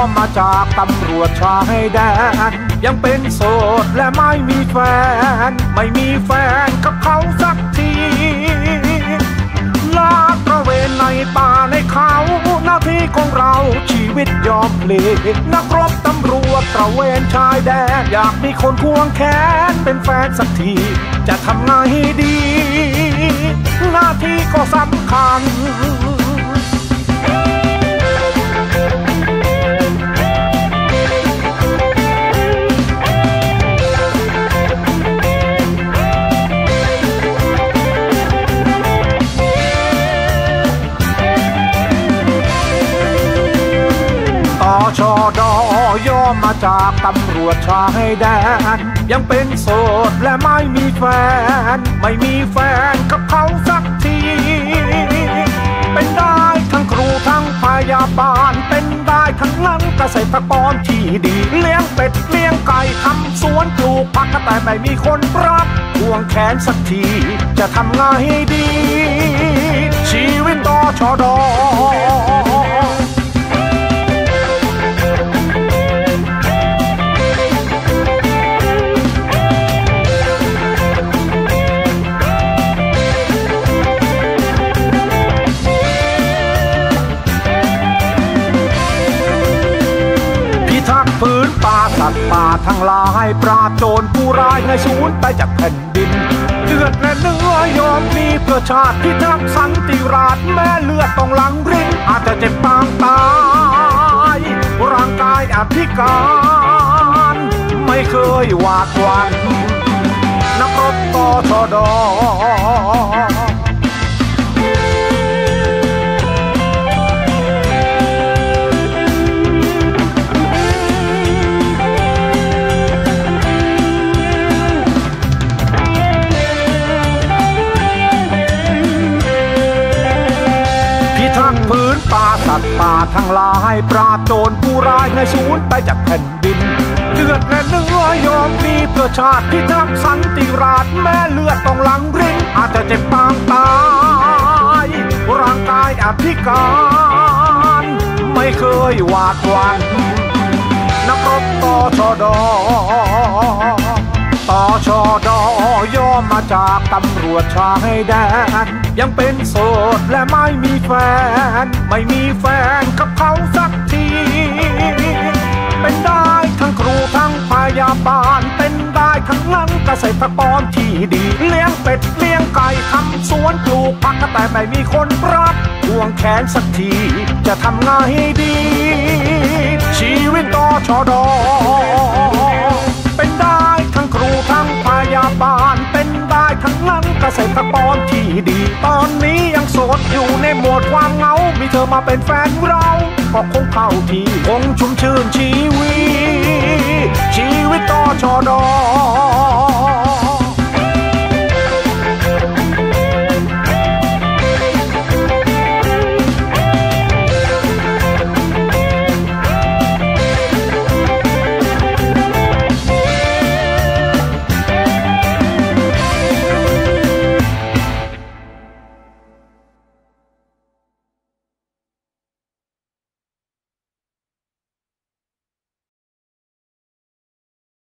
มาจากตำรวจชายแดนยังเป็นโสดและไม่มีแฟนไม่มีแฟนกับเขาสักทีลาดตระเวนในป่าในเขาหน้าที่ของเราชีวิตยอมพลีนักรบตำรวจตระเวนชายแดนอยากมีคนควงแขนเป็นแฟนสักทีจะทำไงดีหน้าที่ก็สำคัญชดย่อมาจากตำรวจชายแดนยังเป็นโสดและไม่มีแฟนไม่มีแฟนกับเขาสักทีเป็นได้ทั้งครูทั้งพยาบาลเป็นได้ทั้งนั้นเกษตรกรที่ดีเลี้ยงเป็ดเลี้ยงไก่ทำสวนปลูกผักแต่ไม่มีคนรับห่วงแขนสักทีจะทำไงดีชีวิตชดพื้นป่าสัตว์ป่าทั้งหลายปราบโจรผู้ร้ายในสูญไปจากแผ่นดินเลือดและเนื้อยอมมีเพื่อชาติที่ทักสันติราษฎร์แม้เลือดต้องหลั่งรินอาจจะเจ็บปางตายร่างกายอภิการไม่เคยหวาดหวั่นนักรบชดพื้นป่าสัตว์ป่าทั้งหลายปราบโจรผู้ร้ายในสูญไปจากแผ่นดินเลือดและเนื้อยอมมีเพื่อชาติที่ทักสันติราษฎร์แม้เลือดต้องหลั่งรินอาจจะเจ็บปางตายร่างกายอภิการไม่เคยหวาดหวั่นนักรบชดชดย่อมาจากตำรวจชายแดนยังเป็นโสดและไม่มีแฟนไม่มีแฟนกับเขาสักทีเป็นได้ทั้งครูทั้งพยาบาลเป็นได้ทั้งนั้นเกษตรกรที่ดีเลี้ยงเป็ดเลี้ยงไก่ทำสวนปลูกผักแต่ไม่มีคนรับห่วงแขนสักทีจะทำไงดีชีวิตชดเป็นได้ทั้งครูทั้งพยาบาลเป็นได้ทั้งนั้นเกษตรกรที่ดีตอนนี้ยังโสดอยู่ในโหมดความเหงามีเธอมาเป็นแฟนเราก็คงเข้าที่คงชุ่มชื่นชีวิตชด